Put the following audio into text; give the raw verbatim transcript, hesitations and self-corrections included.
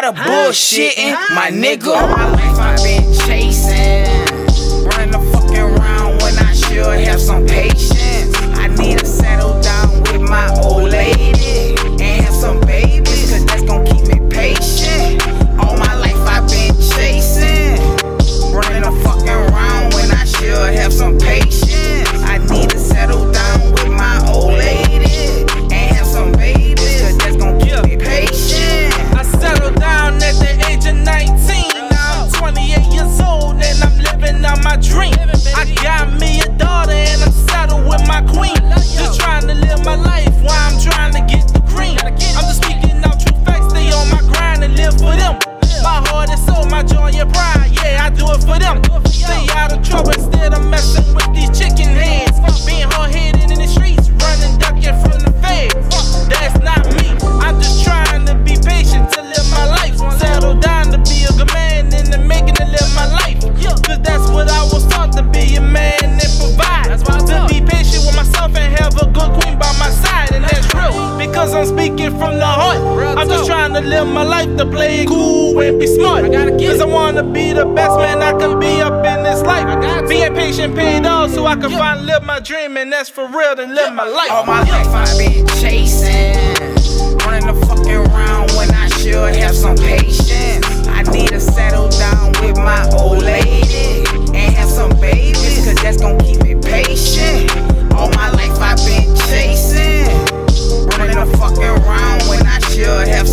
tired of bullshitting, my nigga. All my life I've been chasing, running the fucking round when I should have some patience. I need to settle down with my old lady and have some babies, cause that's gon' keep me patient. All my life I've been chasing, running the fucking round when I should have some patience. I need to settle down with my old lady and have some babies, cause that's gon' keep me patient. I settled down at the age of nineteen. Now I'm twenty-eight years old and I'm living out my dream. I got me a daughter and I'm settled with my queen. Just trying to live my life while I'm trying to get the cream. I'm just speaking out true facts, stay on my grind and live for them. My heart and soul, my joy and pride, yeah, I do it for them. Stay out of trouble instead of messing with these chicken heads. Being hard-headed in the streets, running, ducking from the feds. That's not me, I'm just trying to be patient to live my life. Settle down to be a good man and then making to live my life. Cause that's what I was taught, to be a man and provide. To be patient with myself and have a good queen by my side, and that's real. Because I'm speaking from the heart, I'm just trying to live my life to play it cool and be smart. Cause I wanna be the best man I can be up in this life. Being patient paid off so I can finally live my dream, and that's for real, to live my life. All my life I've been chasing, running the fucking round when I should have some patience. I need to settle down with my old lady and have some babies, cause that's gon' keep me patient. All my life I've been chasing, running the fucking round when I should have